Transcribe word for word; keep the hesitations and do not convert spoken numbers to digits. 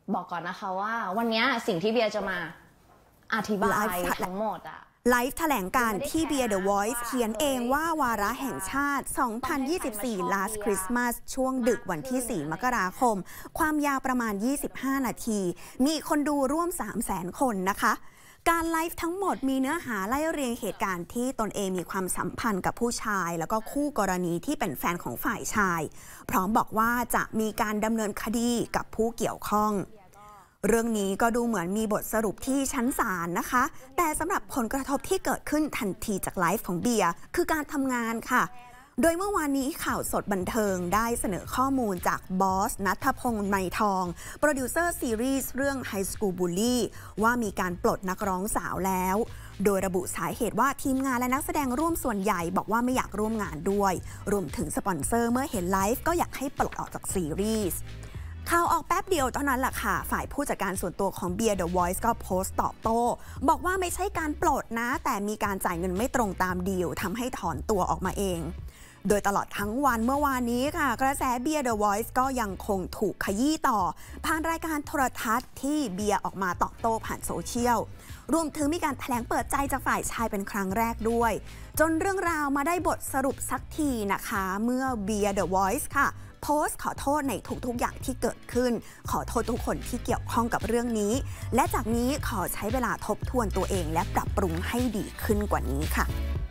บอกก่อนนะคะว่าวันนี้สิ่งที่เบียร์จะมาอธิบายทั้งหมดอะไลฟ์แถลงการที่เบียร์ The Voice เขียนเองว่าวาระแห่งชาติ สองพันยี่สิบสี่ Last Christmas ช่วงดึกวันที่ สี่ มกราคม ความยาวประมาณ ยี่สิบห้า นาที มีคนดูร่วม สามแสน คนนะคะ การไลฟ์ทั้งหมดมีเนื้อหาไล่เรียงเหตุการณ์ที่ตนเองมีความสัมพันธ์กับผู้ชายแล้วก็คู่กรณีที่เป็นแฟนของฝ่ายชายพร้อมบอกว่าจะมีการดำเนินคดีกับผู้เกี่ยวข้องเรื่องนี้ก็ดูเหมือนมีบทสรุปที่ชั้นศาลนะคะแต่สำหรับผลกระทบที่เกิดขึ้นทันทีจากไลฟ์ของเบียร์คือการทำงานค่ะโดยเมื่อวานนี้ข่าวสดบันเทิงได้เสนอข้อมูลจากบอสณัฐพงษ์ไมทองโปรดิวเซอร์ซีรีส์เรื่อง High School Bully ว่ามีการปลดนักร้องสาวแล้วโดยระบุสาเหตุว่าทีมงานและนักแสดงร่วมส่วนใหญ่บอกว่าไม่อยากร่วมงานด้วยรวมถึงสปอนเซอร์เมื่อเห็นไลฟ์ก็อยากให้ปลดออกจากซีรีส์ข่าวออกแป๊บเดียวเท่านั้นแหละค่ะฝ่ายผู้จัดการส่วนตัวของเบียร์ The Voice ก็โพสต์ตอบโต้บอกว่าไม่ใช่การปลดนะแต่มีการจ่ายเงินไม่ตรงตามดีลทำให้ถอนตัวออกมาเองโดยตลอดทั้งวันเมื่อวานนี้ค่ะกระแสเบียร์ The Voice ก็ยังคงถูกขยี้ต่อผ่านรายการโทรทัศน์ที่เบียร์ออกมาตอบโต้ผ่านโซเชียลรวมถึงมีการแถลงเปิดใจจากฝ่ายชายเป็นครั้งแรกด้วยจนเรื่องราวมาได้บทสรุปสักทีนะคะเมื่อเบียร์ The Voice ค่ะโพสต์ขอโทษในทุกๆอย่างที่เกิดขึ้นขอโทษทุกคนที่เกี่ยวข้องกับเรื่องนี้และจากนี้ขอใช้เวลาทบทวนตัวเองและปรับปรุงให้ดีขึ้นกว่านี้ค่ะ